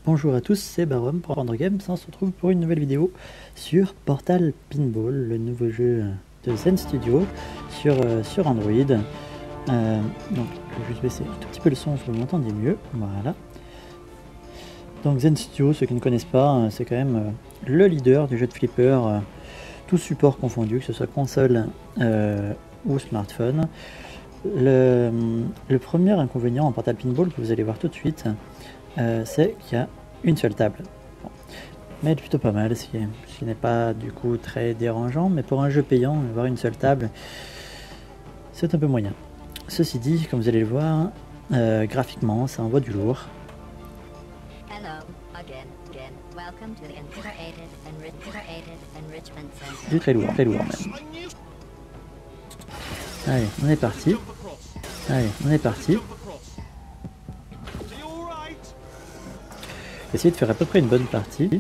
Bonjour à tous, c'est Barom pour Rendre Games. On se retrouve pour une nouvelle vidéo sur Portal Pinball, le nouveau jeu de Zen Studio sur Android. Donc je vais juste baisser un tout petit peu le son, vous m'entendez mieux. Voilà. Donc Zen Studio, ceux qui ne connaissent pas, c'est quand même le leader du jeu de flipper, tous supports confondus, que ce soit console ou smartphone. Le premier inconvénient en Portal Pinball que vous allez voir tout de suite, c'est qu'il y a une seule table. Bon. Mais plutôt pas mal, ce qui n'est pas du coup très dérangeant, mais pour un jeu payant, avoir une seule table, c'est un peu moyen. Ceci dit, comme vous allez le voir, graphiquement, ça envoie du lourd. Du très lourd même. Allez, on est parti. Allez, on est parti. Essayer de faire à peu près une bonne partie.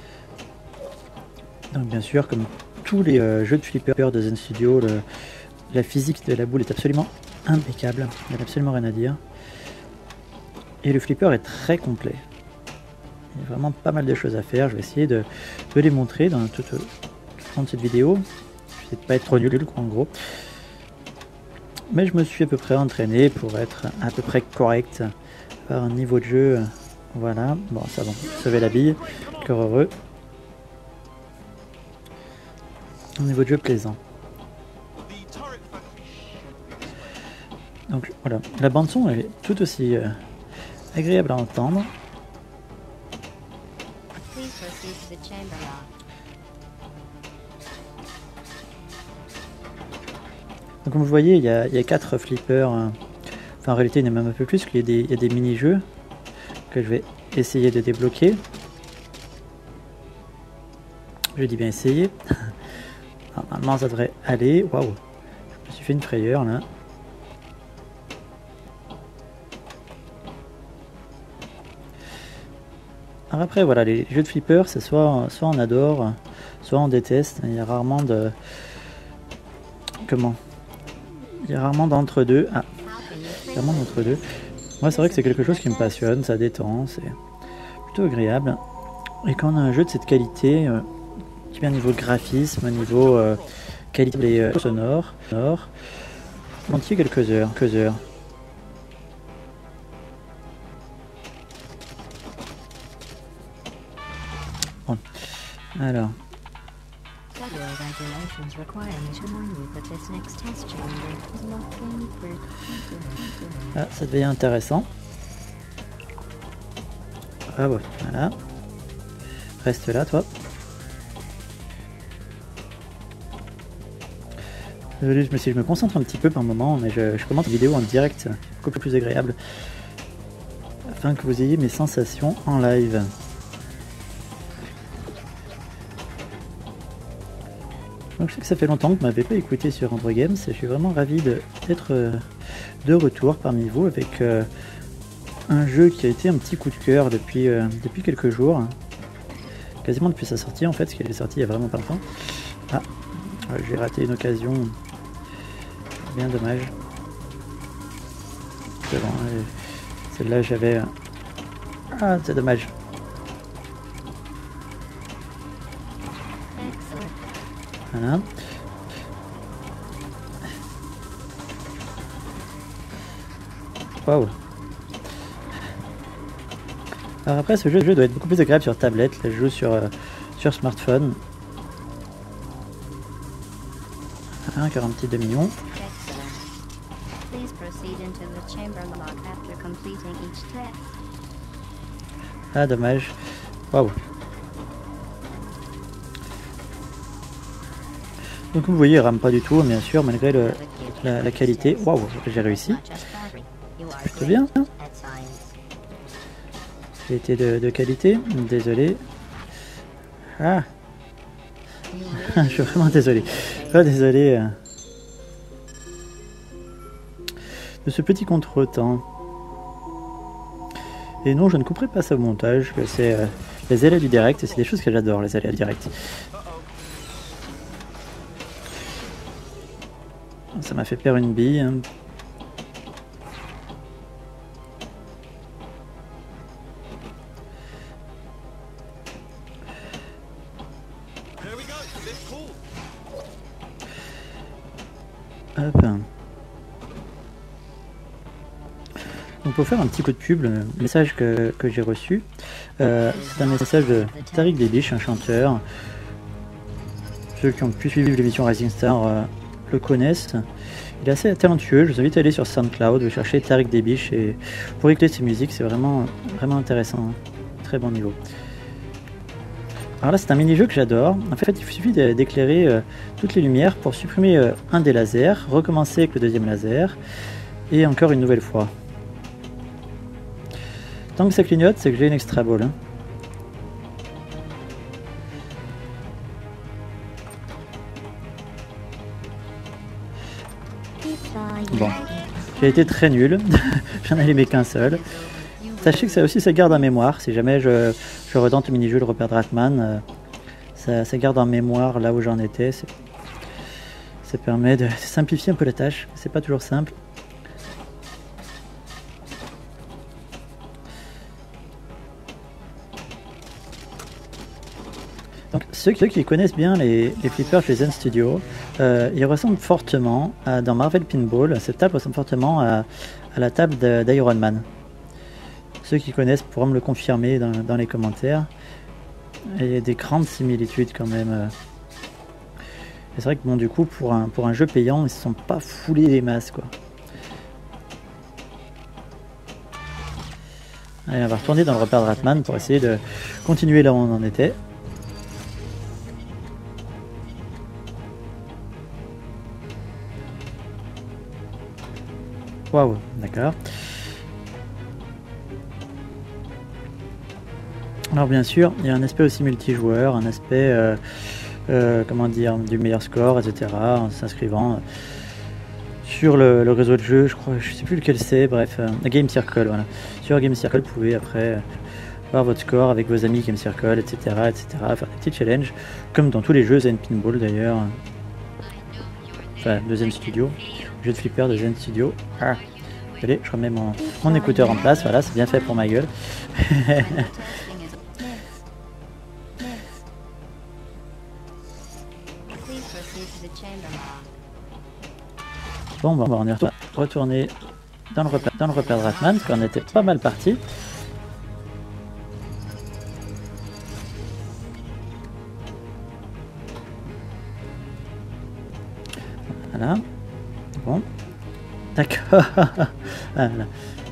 Donc bien sûr, comme tous les jeux de flipper de Zen Studio, la physique de la boule est absolument impeccable. Il n'y a absolument rien à dire. Et le flipper est très complet. Il y a vraiment pas mal de choses à faire. Je vais essayer de les montrer dans toute cette vidéo. Je vais de pas être trop nul en gros. Mais je me suis à peu près entraîné pour être à peu près correct par un niveau de jeu. Voilà, bon ça va, sauver la bille, cœur heureux. Un niveau de jeu plaisant. Donc voilà, la bande son est tout aussi agréable à entendre. Donc comme vous voyez, il y a 4 flippers, enfin en réalité il y en a même un peu plus, qu'il y a des mini-jeux que je vais essayer de débloquer. Je dis bien essayer. Normalement ça devrait aller. Waouh, je me suis fait une frayeur là. Alors après voilà, les jeux de flipper, c'est soit on adore, soit on déteste. Il y a rarement de... Comment? Il y a rarement d'entre-deux. Ah, rarement d'entre-deux. Moi c'est vrai que c'est quelque chose qui me passionne, ça détend, c'est plutôt agréable. Et quand on a un jeu de cette qualité, qui vient au niveau graphisme, au niveau qualité sonore, on tient quelques heures. Bon. Alors. Ah, ça devient intéressant. Ah bon, voilà. Reste là, toi. Désolé, je me concentre un petit peu par moment, mais je commente une vidéo en direct, beaucoup plus agréable, afin que vous ayez mes sensations en live. Donc je sais que ça fait longtemps que vous m'avez pas écouté sur Rendre Games, et je suis vraiment ravi d'être de retour parmi vous avec un jeu qui a été un petit coup de cœur depuis quelques jours, quasiment depuis sa sortie en fait, parce qu'elle est sortie il y a vraiment pas longtemps. Ah, j'ai raté une occasion, bien dommage. C'est bon, celle-là j'avais... Ah, c'est dommage. Voilà. Waouh. Alors après ce jeu doit être beaucoup plus agréable sur tablette, là, je joue sur smartphone. Ah, encore un petit demi-million. Ah dommage. Waouh. Donc vous voyez, il rame pas du tout, bien sûr, malgré la qualité. Waouh, j'ai réussi. C'est plutôt bien. J'ai été de qualité, désolé. Ah. Je suis vraiment désolé. Désolé de ce petit contretemps. Et non, je ne couperai pas ça au montage, que c'est les aléas du direct, c'est des choses que j'adore, les aléas du direct. Ça m'a fait perdre une bille. Hop. Donc pour faire un petit coup de pub, le message que j'ai reçu, c'est un message de Tariq Debiche, un chanteur. Ceux qui ont pu suivre l'émission Rising Star le connaissent. Il est assez talentueux, je vous invite à aller sur SoundCloud, chercher Tariq Debiche et pour écouter ses musiques, c'est vraiment intéressant, hein. Très bon niveau. Alors là c'est un mini-jeu que j'adore. En fait il suffit d'éclairer toutes les lumières pour supprimer un des lasers, recommencer avec le deuxième laser et encore une nouvelle fois. Tant que ça clignote, c'est que j'ai une extra ball. Hein. Bon, j'ai été très nul, j'en ai aimé qu'un seul. Sachez que ça aussi ça garde en mémoire, si jamais je retente le mini-jeu le repère de Ratman, ça garde en mémoire là où j'en étais. Ça permet de simplifier un peu la tâche, c'est pas toujours simple. Donc, ceux qui connaissent bien les flippers chez Zen Studio, ils ressemblent fortement dans Marvel Pinball. Cette table ressemble fortement à la table d'Iron Man. Ceux qui connaissent pourront me le confirmer dans les commentaires. Et il y a des grandes similitudes quand même. C'est vrai que bon, du coup, pour un jeu payant, ils ne se sont pas foulés des masses, quoi. Allez, on va retourner dans le repère de Ratman pour essayer de continuer là où on en était. Waouh, d'accord. Alors bien sûr, il y a un aspect aussi multijoueur, un aspect, comment dire, du meilleur score, etc. En s'inscrivant sur le réseau de jeu, je crois, je sais plus lequel c'est, bref, Game Circle, voilà. Sur Game Circle, vous pouvez après voir votre score avec vos amis Game Circle, etc., etc. Faire des petits challenges, comme dans tous les jeux Zen Pinball d'ailleurs. Enfin, de Zen Studio. Jeu de flipper de Zen Studio. Ah. Allez, je remets mon écouteur en place, voilà, c'est bien fait pour ma gueule. Bon, on est retourné dans le repère de Ratman, parce qu'on était pas mal parti. Voilà. Bon. D'accord. Voilà.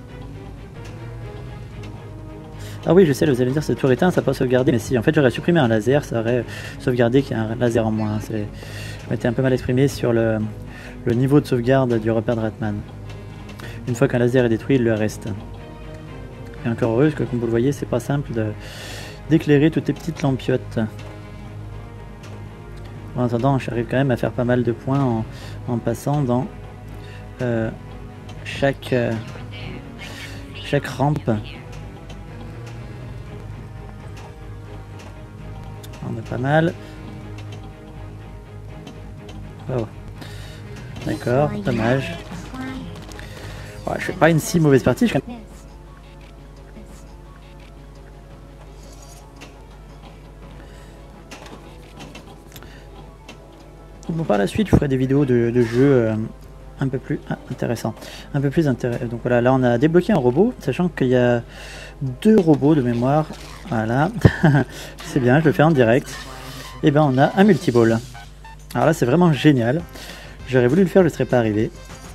Ah oui, je sais, vous allez me dire, c'est tour éteint, ça peut sauvegarder. Mais si, en fait, j'aurais supprimé un laser, ça aurait sauvegardé qu'il y a un laser en moins. Je m'étais un peu mal exprimé sur le niveau de sauvegarde du repère de Ratman. Une fois qu'un laser est détruit, il le reste. Et encore heureux, parce que comme vous le voyez, c'est pas simple d'éclairer toutes les petites lampiotes. En attendant, j'arrive quand même à faire pas mal de points en passant dans chaque rampe. On a pas mal. Oh. D'accord, dommage. Ouais, je fais pas une si mauvaise partie. Bon, par la suite, je ferai des vidéos de jeux un peu plus intéressants. Donc voilà, là on a débloqué un robot, sachant qu'il y a 2 robots de mémoire. Voilà, c'est bien, je le fais en direct. Et ben on a un multiball. Alors là c'est vraiment génial. J'aurais voulu le faire, je ne serais pas arrivé.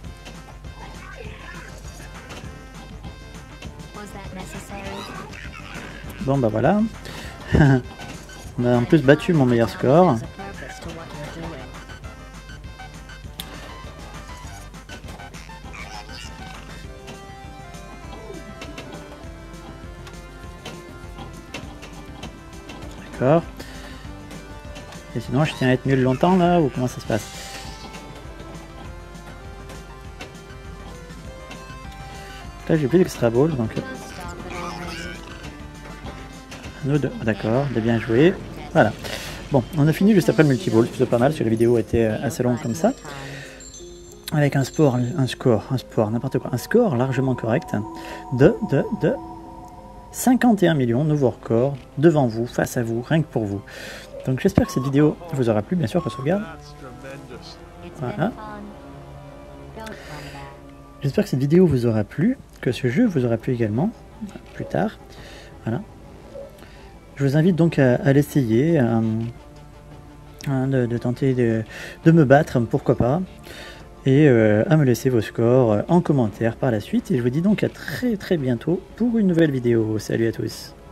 Bon bah voilà. On a en plus battu mon meilleur score. D'accord. Et sinon je tiens à être nul longtemps là, ou comment ça se passe? Là j'ai plus d'extra ball, donc nous deux, d'accord, de bien joué. Voilà. Bon, on a fini juste après le multiball, c'est plutôt pas mal, parce que la vidéo était assez longue comme ça. Avec un score, n'importe quoi, un score largement correct de 51 millions, nouveau record, devant vous, face à vous, rien que pour vous. Donc j'espère que cette vidéo vous aura plu, bien sûr, sauvegarde. Voilà. J'espère que cette vidéo vous aura plu, que ce jeu vous aura plu également, plus tard. Voilà. Je vous invite donc à l'essayer, de tenter de me battre, pourquoi pas, et à me laisser vos scores en commentaire par la suite. Et je vous dis donc à très bientôt pour une nouvelle vidéo. Salut à tous.